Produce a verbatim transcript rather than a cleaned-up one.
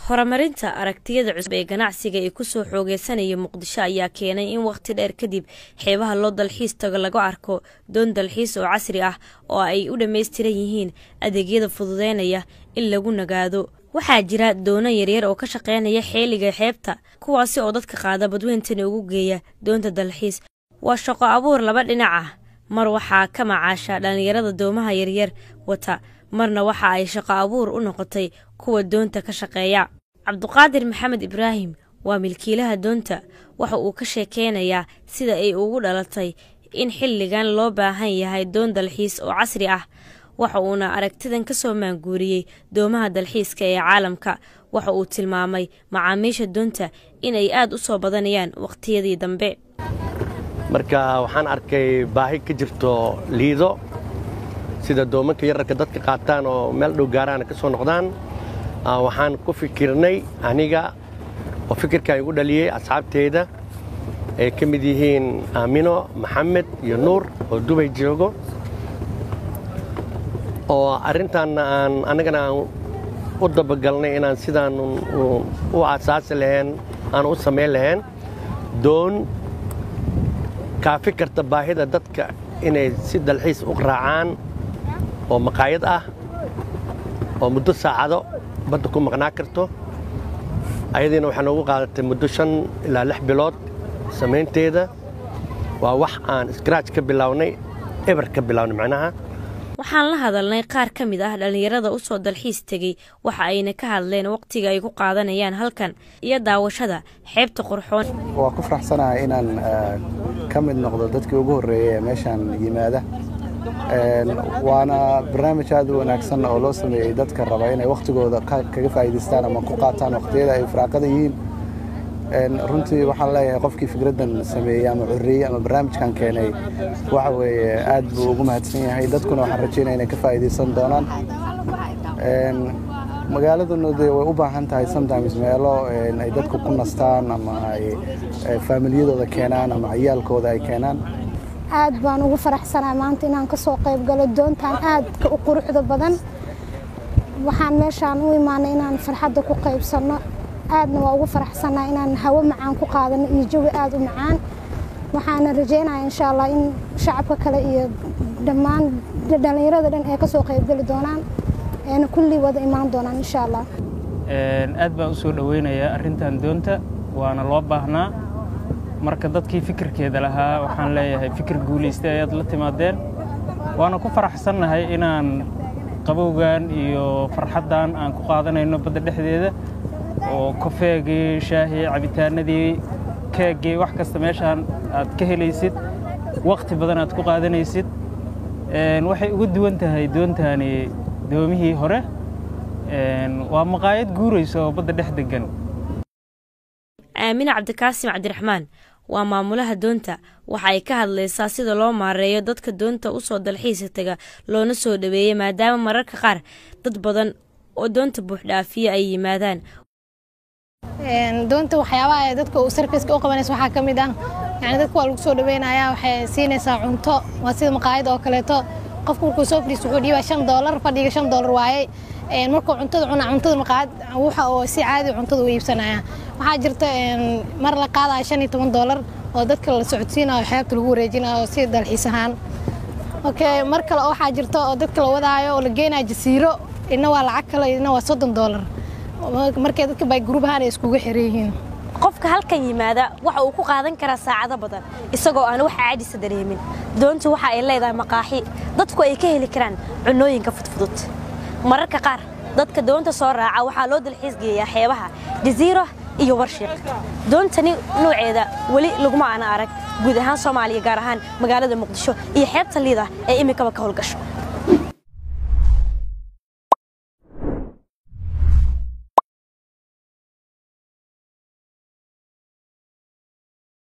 horumarinta aragtiyada cusub ee ganacsiga ee ku soo xoogeysanaya Muqdisho ayaa keenay in waqti dheer kadib xeebaha loo dalxiis tago lagu arko doon dalxiis oo casri ah oo ay u dhameystiran yihiin adeegyada fududeynaya in lagu nagaado. waxaa jira doono yaryar oo ka shaqeynaya xeeliga xeebta kuwaasi oo dadka qaada badweyntan ugu geeya doonta dalxiis. waa shaqo abuur laba dhinac ah, mar waxaa ka macaasha dhalinyarada doomaha yaryar wata, marna waxa ay shaqo abuur u noqotay kuwa doonta ka shaqeeya. Cabduqaadir Maxamed Ibraahim waa milkiilaha doonta, waxa uu ka sheekeynayaa sida ay ugu dhalatay in xilligan loo baahan yahay doon dalxiis oo casri ah. waxa uuna aragtidan ka soo maanguuriyay doomaha dalxiiska ee caalamka. waxa uu tilmaamay macaamiisha doonta in ay aad u soo badanayaan waqtiyadii dambe. marka waxaan arkay baahi ka jirto liido sida doomanka yararka dadka qaataan oo meel dhow gaaraan ka soo noqdaan. waxaan ku fikirnay aniga oo fikirka igu dhaliyay asxaabteeda ay ka mid yihiin Aamino Maxamed iyo Nuur oo Dubai joogo, oo arintan aan anagana u dabagalnay inaan sidaan u asaasi lahayn aan u sameyn lahayn doon ka fikirta baahida dadka inay si dalxiis u raacaan oo maqaayad ah oo muddo saacado badda ku maqnaa karto. ayadiina waxaan ugu qaadatay muddo shan ilaa lix bilood samaynteeda. waa wax aan scratch ka bilownay, eber ka bilownay macnaha. waxaan la hadalnay qaar ka mid ah dhalinyarada u soo dalxiis tagay, waxa ayna ka hadleen waqtiga ay ku qaadanayaan halkan iyo daawashada xeebta qurxoon. waa ku faraxsanahay inaan ka mid noqdo dadkii ugu horeeyay meeshan yimaada. waana barnaamij aad u wanaagsan oo loo sameeyay dadka raba inay waqtigooda kaga faa'iideystaan ama ku qaataan waqtiyada ay firaaqada yihiin. runtii waxaan leeyahay qofkii fikradan sameeyay ama xurriyay ama barnaamijkan keenay waxa weeye aad buu ugu mahadsan yahay. dadkuna waxaan rajaynayaa inay ka faa'iideysan doonaan. magaaladuna way u baahan tahay sometimes meelo ay dadku ku nastaan ama ay familiyadooda keenaan ama ciyaalkooda ay keenaan. aad baan ugu faraxsanahay maanta inaan ka soo qayb galo doontan aad ka u quruxda badan. waxaan meeshaan u imaanay inaan farxadda ku qaybsano. aadna waa ugu faraxsanahay inaan hawo macaan ku qaadano iyo jawi aad u macaan. waxaana rajaynayaa insha Allah in shacabka kale iyo dhammaan dhalinyarada dhan ay ka soo qayb gali doonaan ee kulli wada imaan doonaan insha Allah. aad baan u soo dhaweynayaa arrintan doonta, waana loo baahnaa. marka dadkii fikirkeeda lahaa waxaan leeyahay fikir guuleystay ayaad la timaadeen. waana ku faraxsanahay inaan qabowgan iyo farxaddan aan ku qaadanayno badda dhexdeeda oo kafeegii, shaahii, cabitaanadii, keegii, wax kasta meeshaan aad ka helaysid, waqti badan aad ku qaadanaysid. waxay ugu duwan tahay doontani doomihii hore. waa maqaayad guuraysa oo badda dhex degan. Aamina Cabdikaasim Cabdiraxmaan waa maamulaha doonta. waxa ay ka hadlaysaa sida loo maareeyo dadka doonta u soo dalxiis taga loona soo dhaweeyo, maadaama mararka qaar dad badan oo doonta buux dhaafiya ay yimaadaan. doonta waxyaabaha ay dadka uu service-ka u qabanayso waxaa ka mid ah yani dadka waa lagu soo dhaweynayaa, waxay siinaysaa cunto, waa sida maqaayad oo kaleeto. qofku markuu soo fadhiisto wuxuu dhiibaa shan doolar, fadhiga shan doolar waaye. markuu cuntada cunaa cuntada maqaayad waxa oo si caadi cuntada u iibsanaya. waxaa jirta mar la qaadayo shan iyo toban doolar oo dadka la socodsiinayo xeebta lagu wareejinayo si dalxiis ahaan. okay mar kale waxaa jirta oo dadka la wadaayo oo la geynayo jasiiro, ina waa lacag kale, ina waa soddon doolar. markay dadka bay group ahaan iskugu xireeyeen. qofka halkan yimaada waxa uu ku qaadan karaa saacado badan isagoo aan wax caadi ah dareemin. doontu waxa ay leedahay maqaaxi dadku ay ka heli karaan cunooyinka fudfudud. mararka qaar dadka doonta soo raaca waxa loo dalxiis geeyaa xeebaha jasiiro iyo warshiiq. doontani nooceeda wali laguma ana arag guud ahaan Soomaaliya, gaar ahaan magaalada Muqdisho iyo xeebta Liida ee imika ka howlgasho.